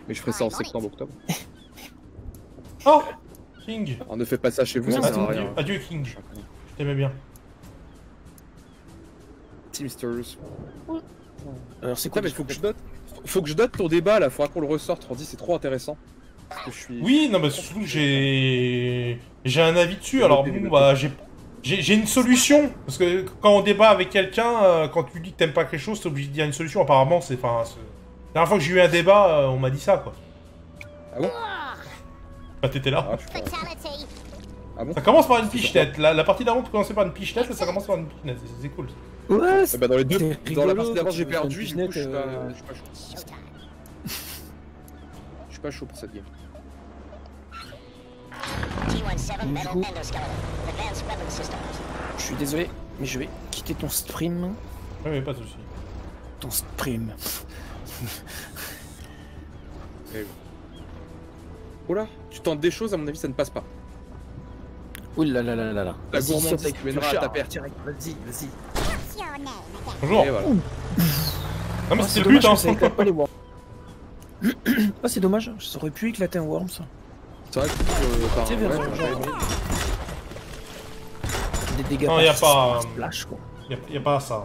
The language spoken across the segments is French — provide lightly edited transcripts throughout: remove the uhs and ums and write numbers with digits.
Mais je ferai ça en septembre-octobre. Oh King. Alors ne faites pas ça chez vous, ça sert à rien. Adieu King. Je t'aimais bien. Teamsters. Alors c'est quoi? Mais faut que je note ton débat là, faudra qu'on le ressorte, on dit c'est trop intéressant. Parce que je suis... Oui, non mais surtout j'ai un avis dessus, alors bon bah j'ai une solution. Parce que quand on débat avec quelqu'un, quand tu dis que t'aimes pas quelque chose, t'es obligé de dire une solution. Apparemment c'est... La dernière fois que j'ai eu un débat, on m'a dit ça quoi. Ah bon? Bah t'étais là. Ah bon? Ça commence par une pichenette. La partie d'avant tu commençais par une pichenette, ça commence par une pichenette, c'est cool. Ouais, Bah dans les deux, c'était dans la rigolo, partie d'avant quand j'ai tu perdu, fais du une coup je suis pichenette, pas chaud. Je suis pas chaud pour cette game. Du coup, je suis désolé, mais je vais quitter ton stream. Ouais, pas de soucis. Ton stream. Oh là, tu tentes des choses, à mon avis ça ne passe pas. Ouh là là là là là. La Vas-y, gourmandise saute qui mènera à ta perte. direct, vas-y, vas-y. Bonjour. Et voilà. Non mais Oh, c'était c'est le but dommage hein. que ça éclate pas les worms. Ah c'est dommage, ça aurait pu éclater un worm ça. C'est vrai que C'est ouais, vrai, des dégâts Non, y a pas... splash quoi. Y a pas ça.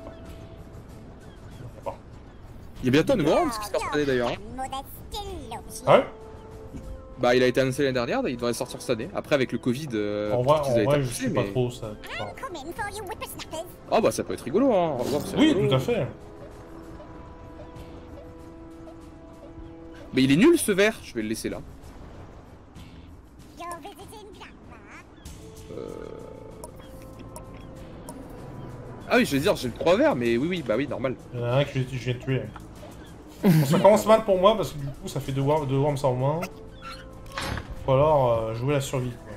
il y a bientôt un nouveau round qui sort cette année d'ailleurs. Hein. Ah ouais? Bah il a été annoncé l'année dernière, il devrait sortir cette année. Après avec le Covid, En vrai, je sais pas trop ça. Oh bah ça peut être rigolo hein. Worms, c'est Oui, rigolo. tout à fait. Mais il est nul ce vert, je vais le laisser là. Ah oui, je vais dire, j'ai le 3 verts, mais oui, bah oui, normal. Il y en a un que je viens de tuer. Bon, ça commence mal pour moi parce que du coup ça fait deux worms en moins. Faut alors jouer la survie. Quoi.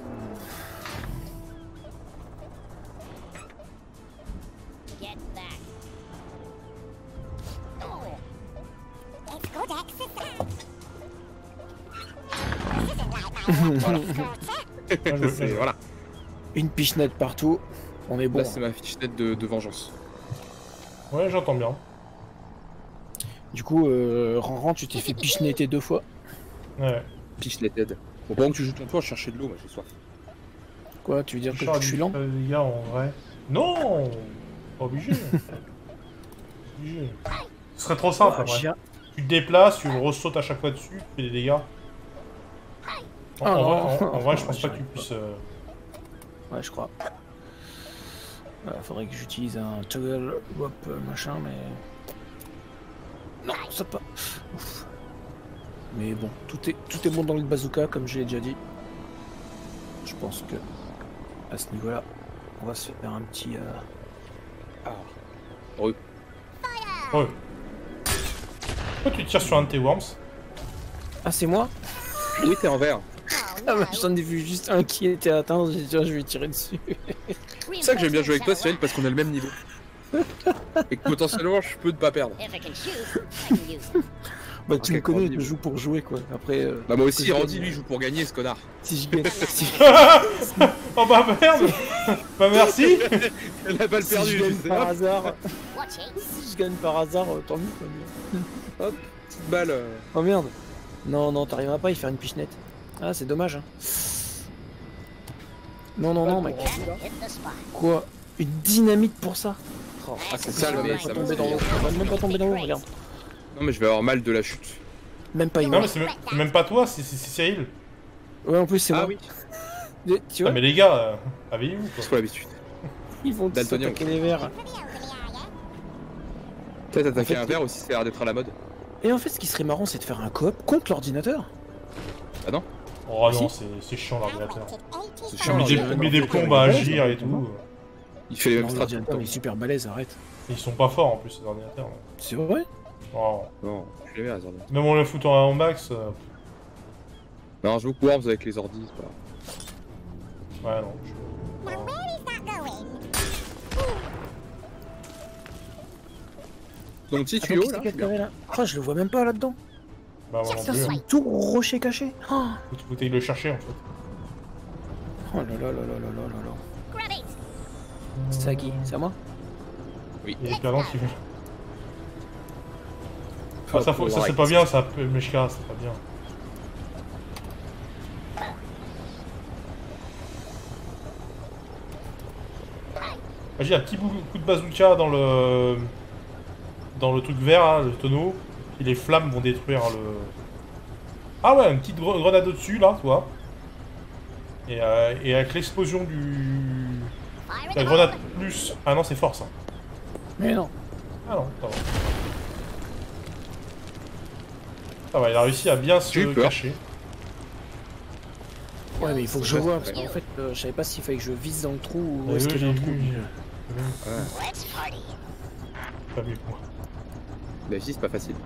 Voilà. Une pichenette partout, on est bon. Là c'est ma fichenette de vengeance. Ouais, j'entends bien. Du coup, Ranran, tu t'es fait pichenetter 2 fois. Ouais. Pichenetted. Bon, pendant que tu joues ton tour, je cherchais de l'eau, moi j'ai soif. Quoi, tu veux dire que je suis lent? Les gars, en vrai. Non, pas obligé. Ce serait trop simple, en vrai. Tu te déplaces, tu ressautes à chaque fois dessus, tu fais des dégâts. En vrai, je pense pas que tu puisses... Ouais, je crois. Faudrait que j'utilise un toggle wop machin, mais... Non, ça pas. Ouf. Mais bon, tout est bon dans le bazooka, comme j'ai déjà dit. Je pense que, à ce niveau-là, on va se faire un petit... Ouais. Ouais. Pourquoi tu tires sur un de tes worms? Ah, c'est moi? Oui, t'es en vert. Ah bah, j'en ai vu juste un qui était atteint, j'ai dit tiens, je vais tirer dessus. C'est ça que j'aime bien jouer avec toi, Cyril, parce qu'on a le même niveau. Et que potentiellement, je peux ne pas perdre. Bah tu me connais, Randy, je joue pour jouer quoi. Après... Bah moi aussi, Randy, lui, joue pour gagner, ce connard. Si je gagne... Oh bah merde. Bah merci. Elle a pas le Si perdu, je gagne sais. par hasard... si je gagne par hasard, tant mieux quoi. Hop, petite balle. Oh merde. Non, non, t'arriveras pas à y faire une pichenette. Ah, c'est dommage. Hein. Non, mec. Quoi? Une dynamite pour ça? Oh, Ah, c'est ça le mec, ça tomber dans l'eau. On va même pas tomber dans l'eau, regarde. Non, mais je vais avoir mal de la chute. Même pas une. Non mais c'est même pas toi, c'est Cyril. Ouais, en plus, c'est moi. Ah oui, Tu vois, Ah mais les gars, avez-vous quoi? c'est quoi l'habitude. ils vont tous Daltonien. attaquer les verts. Peut-être attaquer En fait, un verre aussi, ça a l'air d'être à la mode. Et en fait, ce qui serait marrant, c'est de faire un coop contre l'ordinateur. Ah non? Oh Si. non, c'est chiant l'ordinateur. C'est Tu chiant, mets l'ordinateur. des plombes à agir et tout. Il fait les mêmes Non, strats tout le l'ordinateur, temps. il est super balèze, arrête. Et ils sont pas forts en plus ces ordinateurs. C'est vrai? Oh. Non, je suis les meilleurs, les ordinateurs. Même en le foutant en max. Non, je joue beaucoup Worms avec les ordis, c'est pas... Ouais non. Donc petit Attends, tuyau qu'est-ce là. qu'il y a de carré, là? Oh, je le vois même pas là-dedans. Bah moi non Ça, plus. c'est un tout rocher caché. Oh, Faut le chercher en fait. oh là là là là là là là là. C'est à qui? C'est à moi? Il est perdant qui veut. Ah, ça c'est pas bien, ça, Meshka, c'est pas bien. J'ai un petit coup de bazooka dans le truc vert, là, le tonneau, et les flammes vont détruire le... Ah ouais, une petite grenade au-dessus, là, tu vois. Et avec l'explosion du... La grenade plus... Ah non, c'est fort, ça. Mais non. Ah non, ça va. Ça va, il a réussi à bien se cacher. Ouais, mais il faut que je vois, parce qu'en fait, je savais pas s'il fallait que je vise dans le trou ou Ouais, est-ce qu'il y a un trou. Pas mieux que moi. La vie, c'est pas facile.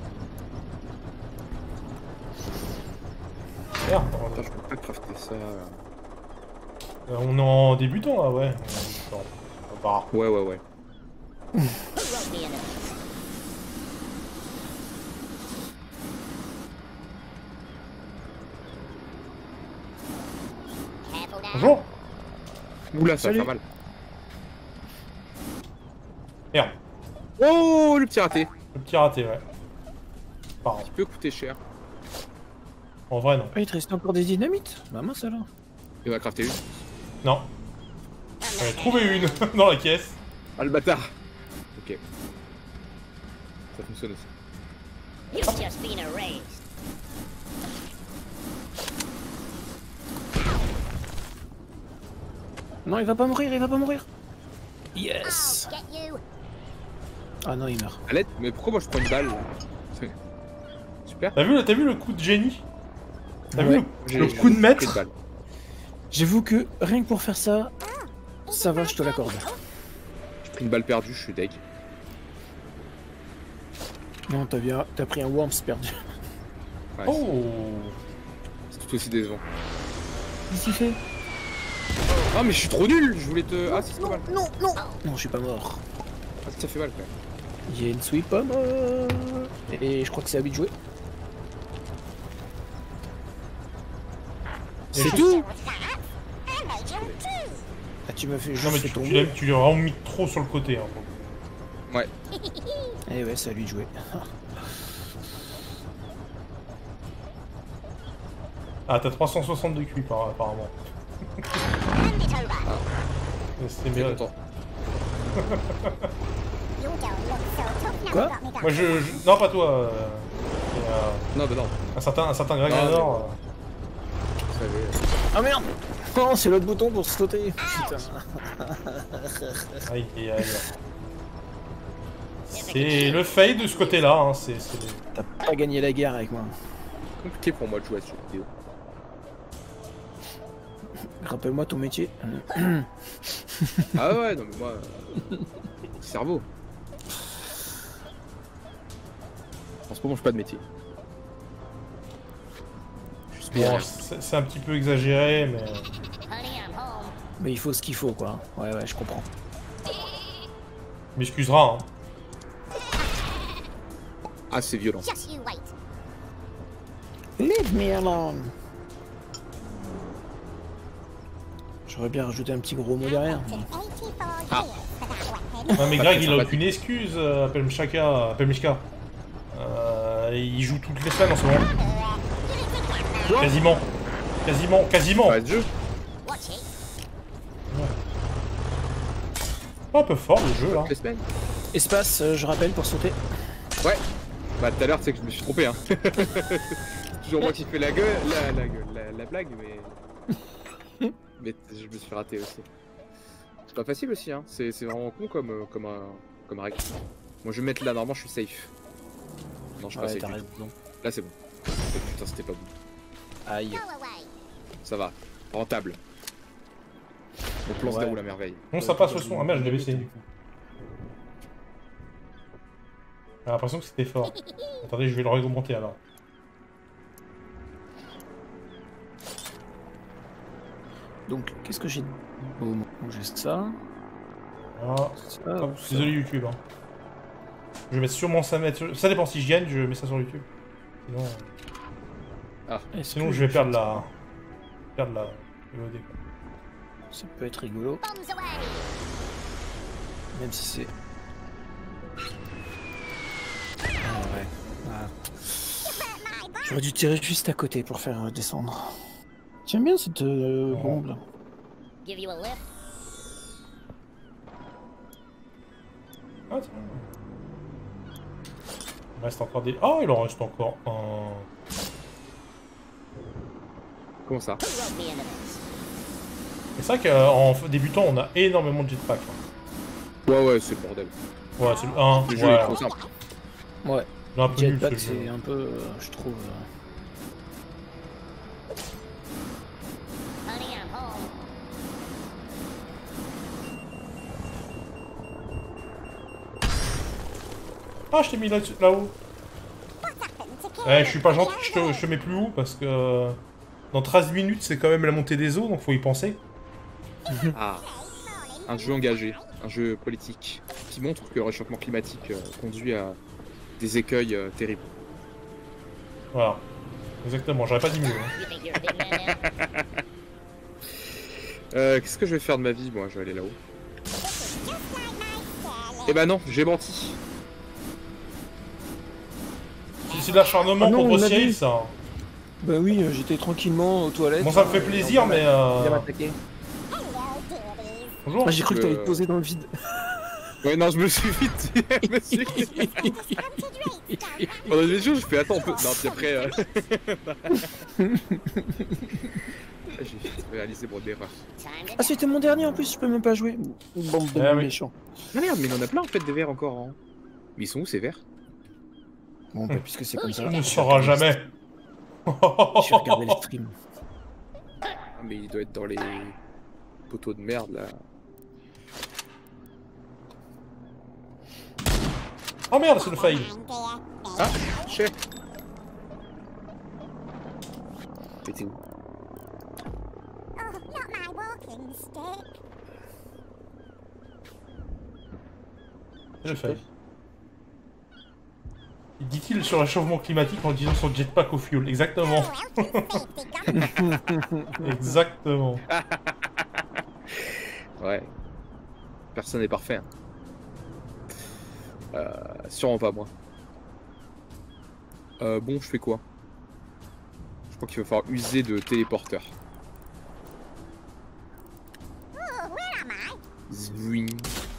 Merde, Attends, je peux pas crafter ça. on est en débutant, là, ouais. Bah. Ouais. Bonjour. Oula, ça va Salut. faire mal. Merde, Oh, le petit raté. le petit raté, ouais. Pardon. Il peut coûter cher. En vrai, non. Ah, il te reste encore des dynamites? Bah mince alors. Il va crafter une. Non. J'en ai trouvé une dans la caisse. Ah, le bâtard. Ok. Ça fonctionne aussi. You've just been erased. Non, il va pas mourir, il va pas mourir. Yes. Get you. Ah non, il meurt. À l'aide, mais pourquoi moi je prends une balle là? Super. T'as vu le coup de génie? T'as Ouais. vu le coup de pris maître? balle. J'avoue que rien que pour faire ça, ça va, je te l'accorde. J'ai pris une balle perdue, je suis deg. Non, t'as pris un Worms perdu. Ouais, Oh. c'est tout aussi décevant. Qu'est-ce qu'il fait? Ah, mais je suis trop nul. Je voulais te. Ah, si, c'est pas mal. Non, je suis pas mort. Ah, ça fait mal quand même. Il ne suis pas mort. Et je crois que c'est à lui de jouer. C'est tout. Ah, tu m'as fait Non juste mais fait tu tomber. l'as vraiment mis trop sur le côté. Hein. Ouais. Eh ouais, c'est à lui de jouer. Ah t'as 360 de QI apparemment. C'est T'es bien. content. Quoi? Moi non pas toi. Non, bah non. Un certain Grégador. Vous savez. Ah merde! Non, c'est l'autre bouton pour sauter. Putain. Aïe aïe aïe. C'est le fail de ce côté-là. Hein. T'as pas gagné la guerre avec moi. Compliqué pour moi de jouer à ce jeu vidéo. Rappelle-moi ton métier. Ah ouais, non mais moi. Cerveau. En ce moment, j'ai pas de métier. Je suis Bon, bien. c'est un petit peu exagéré, mais Honey, I'm home. Mais il faut ce qu'il faut, quoi. Ouais, je comprends. m'excusera. Hein. Ah, c'est violent. Just you wait. Leave me alone. J'aurais bien rajouté un petit gros mot derrière. mais- Ah. Non mais Pas Greg très il a sympathique. aucune excuse, appelle Mishka. Il joue toutes les semaines en ce moment. Quasiment. Ça va être jeu. Watch it. Pas un peu fort le jeu là. Toutes les semaines. Espace, je rappelle, pour sauter. Ouais. Bah tout à l'heure, tu sais que je me suis trompé. Hein. C'est toujours moi qui fais la gueule, la blague, mais. Mais je me suis raté aussi. C'est pas facile aussi, hein. C'est vraiment con comme règle. Moi je vais me mettre là, normalement je suis safe. Non, je suis pas Ouais, safe. t'as du raison. tout. Là c'est bon. Putain, c'était pas bon. Aïe. Go away. Ça va. Rentable. Mon plan se Ouais. déroule à merveille. Bon ça passe le son. Ah merde je l'ai baissé du coup. J'ai l'impression que c'était fort. Attendez je vais le remonter alors. Donc, qu'est-ce que j'ai de beau? Donc, j'ai ça. Voilà. Ça, Hop, ça. désolé YouTube. Hein. Je vais mettre sûrement ça mettre. Ça dépend si je gagne, je mets ça sur YouTube. Sinon, Est-ce sinon que je vais perdre la. Perdre la. VOD, quoi. Ça peut être rigolo, Bombs away. même si c'est. Ah ouais. Ah. J'aurais dû tirer juste à côté pour faire descendre. J'aime bien cette bombe là. Give you a lift? Ah, tiens. Il reste encore des... Ah, il en reste encore un... Comment ça? Who wrote me into this? C'est vrai qu'en débutant, on a énormément de jetpack. Ouais, c'est le bordel. Ouais, c'est le 1. Le jeu est trop simple. Ouais. Il est un peu nul, Jetpack, ce jeu. c'est un peu, je trouve. Honey, I'm home. Ah, je t'ai mis là-haut. Eh, je suis pas gentil, je te mets plus haut parce que dans 13 minutes, c'est quand même la montée des eaux, donc faut y penser. Ah, un jeu engagé, un jeu politique, qui montre que le réchauffement climatique conduit à des écueils terribles. Voilà. Exactement, j'aurais pas dit mieux. Hein. You think you're a big man now? Qu'est-ce que je vais faire de ma vie, moi? Je vais aller là-haut. Eh ben non, j'ai menti. C'est de l'acharnement Ah non, contre on l'a Cyril, vu. ça. Bah oui, j'étais tranquillement aux toilettes. Bon, ça me fait plaisir, mais... Il va m'attaquer. Bonjour. Ah, j'ai cru que t'allais te poser dans le vide. Ouais, non, je me suis vite. Je me suis vite. Pendant les jours, je fais attends, on peut. Non, puis après. J'ai vite réalisé mon erreur. Time to Ah, c'était mon dernier en plus, je peux même pas jouer. Bande de Ah oui. méchants. Ah merde, mais il y en a plein en fait des verres encore. Hein. Mais ils sont où ces verres? Bon, bah, puisque c'est comme ça. On ne saura jamais. Je vais regarder le stream. Ah, mais il doit être dans les poteaux de merde là. Oh merde, c'est le fail. Ah, chef. Mais t'es où? C'est le fail. Dit-il sur le réchauffement climatique en disant son jetpack au fuel. Exactement. Exactement. Ouais. Personne n'est parfait. Hein. Sûrement pas moi. Bon, je fais quoi? Je crois qu'il va falloir user de téléporteur. Zwing.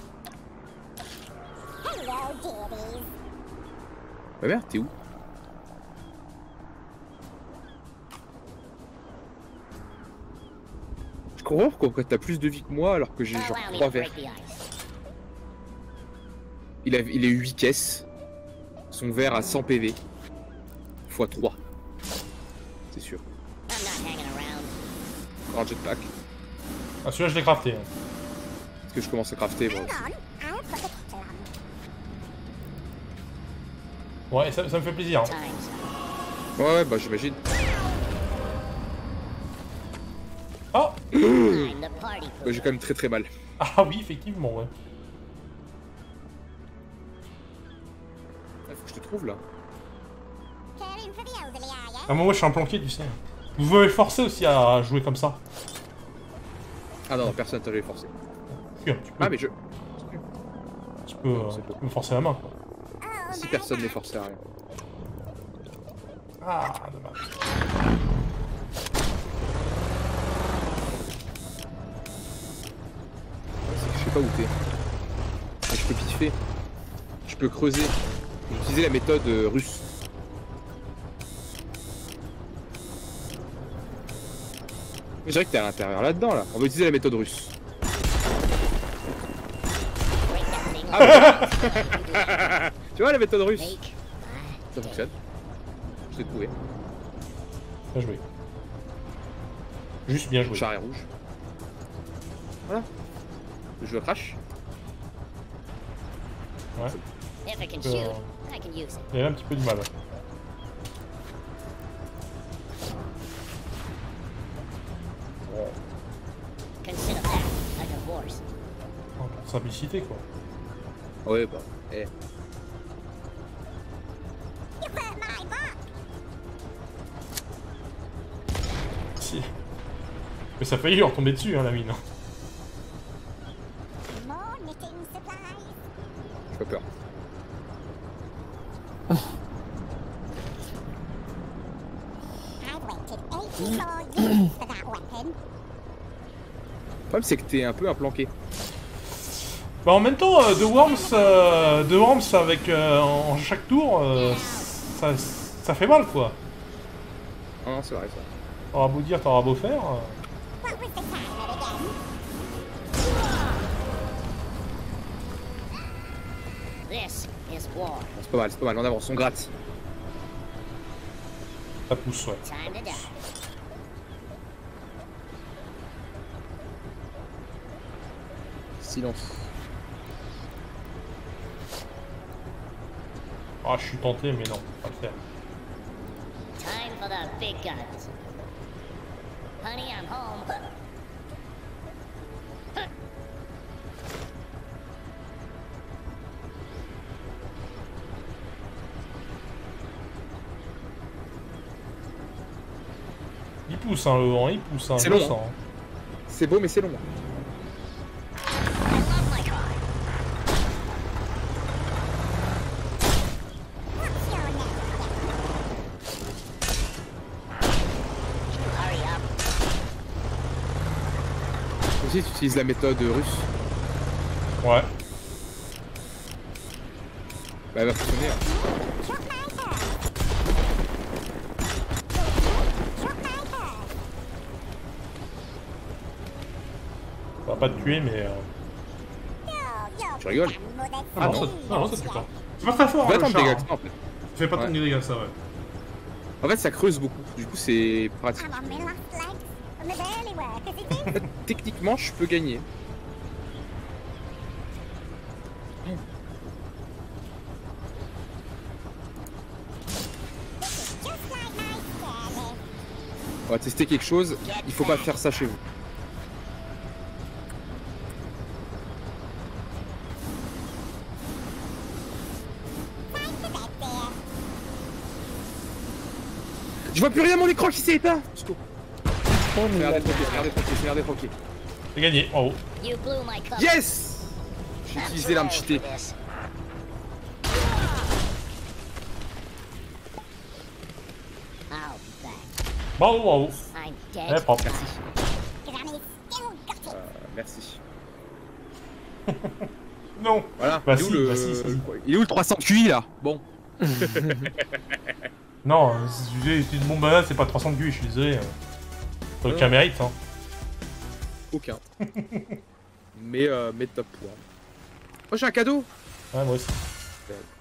Bah merde, t'es où? Je comprends pourquoi t'as plus de vie que moi alors que j'ai genre allow me 3 to verres. break the ice. Il a 8 caisses. Son verre à 100 PV. x 3. C'est sûr. I'm not hanging around. Encore un jetpack. Ah, celui-là, je l'ai crafté. Hein. Est-ce que je commence à crafter moi aussi? Ouais, ça me fait plaisir. Hein. Time's up. Ouais, bah j'imagine. Ah I'm the party Bah, pooper. j'ai quand même très mal. Ah oui, effectivement, ouais. Ah, faut que je te trouve là. Ah, moi, je suis un planqué, tu sais. Vous pouvez me forcer aussi à jouer comme ça. Ah non, personne t'a forcé. Oui, un petit peu. Ah mais je... Tu peux me forcer la main, quoi. Si personne n'est forcé à rien. Ah, dommage. Je sais pas où t'es. Mais je peux piffer. Je peux creuser. J'ai utilisé la méthode russe. Mais je dirais que t'es à l'intérieur là-dedans là. On va utiliser la méthode russe. Break that thing Ah tu vois la méthode russe? Make. Ça fonctionne. Je t'ai trouvé. Bien joué. Juste bien joué. Char est rouge. Voilà. Le jeu crash. Ouais. If I can Euh, shoot, I can use it. Il y a un petit peu du mal. Consider that a divorce. Oh, pour simplicité, quoi. Ouais bah. Eh. Si. Mais ça a failli lui retomber dessus, hein, la mine. J'ai pas peur. Le problème, c'est que t'es un peu implanqué. Bah en même temps, de Worms avec en chaque tour, ça fait mal quoi. Ah non, c'est vrai, ça. T'auras beau dire, t'auras beau faire. This is war. Bon, c'est pas mal, on avance, on gratte. Ça pousse, ouais. Time to die. Silence. Ah, je suis tenté, mais non, pas le faire. Time for the big guns. Honey, I'm home. Il pousse, hein, le vent, il pousse, hein, C'est je le long, sens. C'est beau, mais c'est long. I love my car. Hurry up. Aussi, tu utilises la méthode russe. Ouais. Bah, elle va fonctionner. Hein. Ça va pas te tuer, mais... Tu rigoles? Ah non, ça tue pas. C'est pas très fort, Tu hein, vas le attendre char, des gars, hein. en fait. Ça fait pas tant Ouais. de dégâts, ça, ouais. En fait, ça creuse beaucoup. Du coup, c'est pratique. En fait, techniquement, je peux gagner. On va tester quelque chose. Il faut pas faire ça chez vous. Je vois plus rien, mon écran qui s'est éteint. Au secours. Oh, mais Regardez là, tranquille, regardez tranquille, regardez tranquille. C'est gagné, bravo. You blew my cover. Yes! J'ai I'm utilisé l'arme too old cheatée. for this. I'll be back. Bravo, bravo. I'm Eh, dead. propre. Merci. Non. Voilà. Bah il, est où si, le... bah si, si. il est où le 300 QI là? Bon. Non, c'est une bombe banane, c'est pas 300 de QI, je suis désolé. T'as aucun mérite, hein. Aucun. mais top pour. Oh, j'ai un cadeau! Ouais, moi aussi. Ouais.